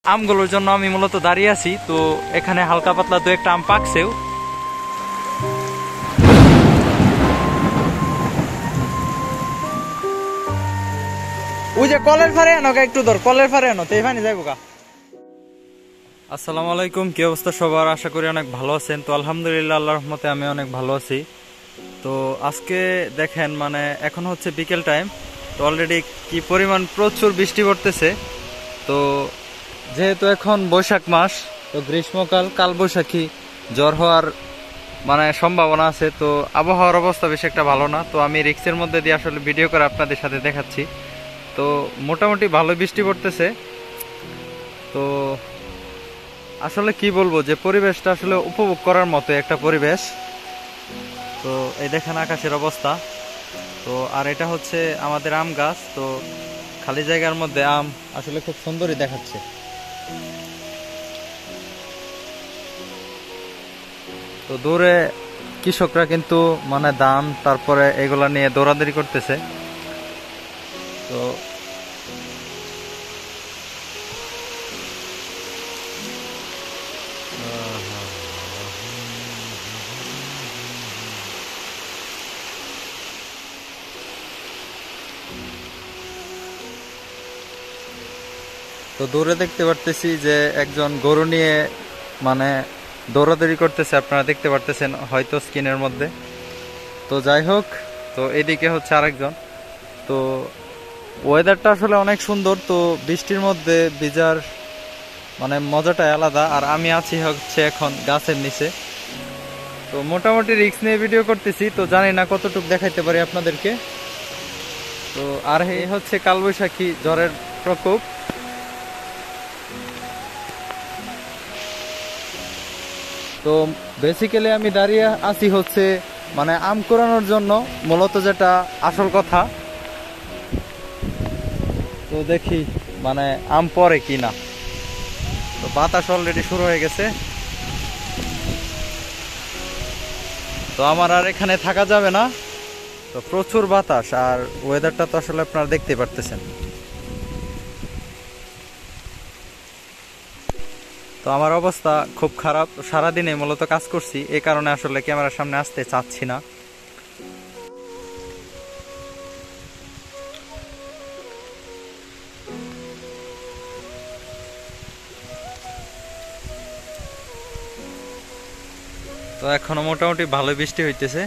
আমগুলোর জন্য আমি মূলত দাঁড়িয়ে আছি। তো এখানে হালকা পাতলা দু একটা আম পাকছেও। ওই যে কলের ফারে আনো একটু ধর, কলের ফারে আনো, তাই ফানি যাইব গা। আসসালামু আলাইকুম, কি অবস্থা সবার? আশা করি অনেক ভালো আছেন। তো আলহামদুলিল্লাহ, আল্লাহর রহমতে আমি অনেক ভালো আছি। তো আজকে দেখেন মানে এখন হচ্ছে বিকেল টাইম। তো অলরেডি কি পরিমাণ প্রচুর বৃষ্টি পড়তেছে। তো যেহেতু এখন বৈশাখ মাস, তো গ্রীষ্মকাল, কালবৈশাখী জ্বর হওয়ার মানে সম্ভাবনা আছে। তো আবহাওয়ার অবস্থা বেশি একটা ভালো না। তো আমি রিক্সের মধ্যে দিয়ে আসলে ভিডিও করে আপনাদের সাথে দেখাচ্ছি। তো মোটামুটি ভালো বৃষ্টি পড়তেছে। তো আসলে কি বলবো, যে পরিবেশটা আসলে উপভোগ করার মতো একটা পরিবেশ। তো এই দেখেন আকাশের অবস্থা। তো আর এটা হচ্ছে আমাদের আম গাছ। তো খালি জায়গার মধ্যে আম আসলে খুব সুন্দরই দেখাচ্ছে। তো দূরে কৃষকরা কিন্তু মানে ধান তারপরে এগুলা নিয়ে দৌড়াদৌড়ি করতেছে। তো তো দূরে দেখতে পারতেছি যে একজন গরু নিয়ে মানে দৌড়াদৌড়ি করতেছে, আপনারা দেখতে পারতেছেন হয়তো স্ক্রিনের মধ্যে। তো যাই হোক, তো এদিকে হচ্ছে আরেকজন। তো ওয়েদারটা আসলে অনেক সুন্দর। তো বৃষ্টির মধ্যে ভিজার মানে মজাটাই আলাদা। আর আমি আছি হচ্ছে এখন গাছের নিচে। তো মোটামুটি রিস্ক নিয়ে ভিডিও করতেছি। তো জানি না কতটুকু দেখাইতে পারি আপনাদেরকে। তো আর এই হচ্ছে কালবৈশাখী ঝড়ের প্রকোপ। তো বেসিক্যালি আমি দাঁড়িয়ে আছি হচ্ছে মানে আম কুড়ানোর জন্য, মূলত যেটা আসল কথা। তো দেখি মানে আম পরে কিনা। তো বাতাস অলরেডি শুরু হয়ে গেছে। তো আমার আর এখানে থাকা যাবে না। তো প্রচুর বাতাস, আর ওয়েদারটা তো আসলে আপনারা দেখতে পারতেছেন। তো আমার অবস্থা খুব খারাপ। সারাদিনে মূলত কাজ করছি, এই কারণে আসলে ক্যামেরার সামনে আসতে চাচ্ছি না। তো এখনো মোটামুটি ভালো বৃষ্টি হইতেছে।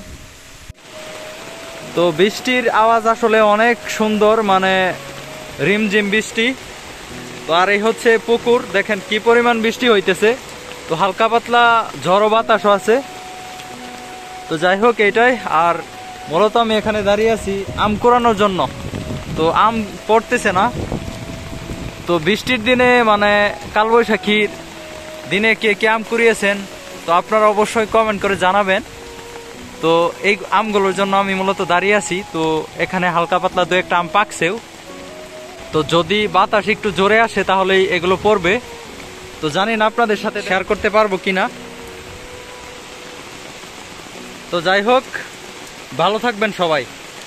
তো বৃষ্টির আওয়াজ আসলে অনেক সুন্দর, মানে রিমঝিম বৃষ্টি। তো আর এই হচ্ছে পুকুর, দেখেন কি পরিমাণ বৃষ্টি হইতেছে। তো হালকা পাতলা ঝড়ো বাতাসও আছে। তো যাই হোক এইটাই। আর মূলত আমি এখানে দাঁড়িয়ে আছি আম কুড়ানোর জন্য। তো আম পড়তেছে না। তো বৃষ্টির দিনে মানে কালবৈশাখীর দিনে কে কে আম কুড়িয়েছেন, তো আপনারা অবশ্যই কমেন্ট করে জানাবেন। তো এই আমগুলোর জন্য আমি মূলত দাঁড়িয়ে আছি। তো এখানে হালকা পাতলা দু একটা আম পাকছেও। তো যদি বাতাস একটু জোরে আসে তাহলেই এগুলো পড়বে। তো জানি না আপনাদের সাথে শেয়ার করতে পারবো কিনা। তো যাই হোক, ভালো থাকবেন সবাই।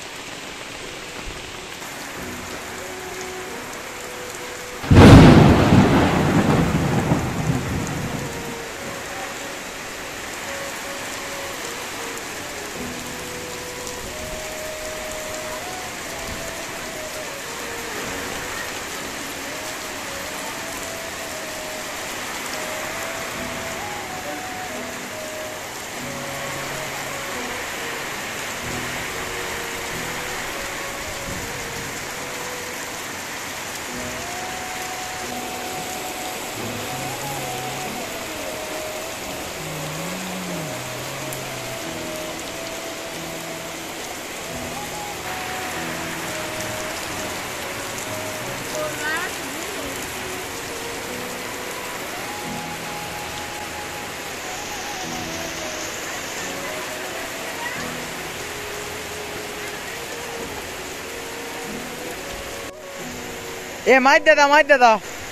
এ মাইর দাদা, মাইর দাদা।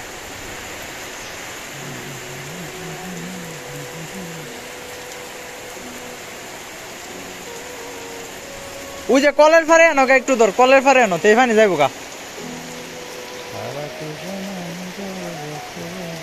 ওই যে কলের ফারে আনো একটু ধর, কলের ফারে আনো, তাই ফানি যাইব গা।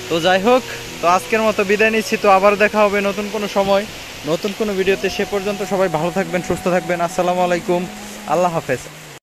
তো যাই হোক, তো আজকের মতো বিদায় নিচ্ছি। তো আবার দেখা হবে নতুন কোনো সময়, নতুন কোনো ভিডিওতে। সে পর্যন্ত সবাই ভালো থাকবেন, সুস্থ থাকবেন। আসসালামু আলাইকুম, আল্লাহ হাফেজ।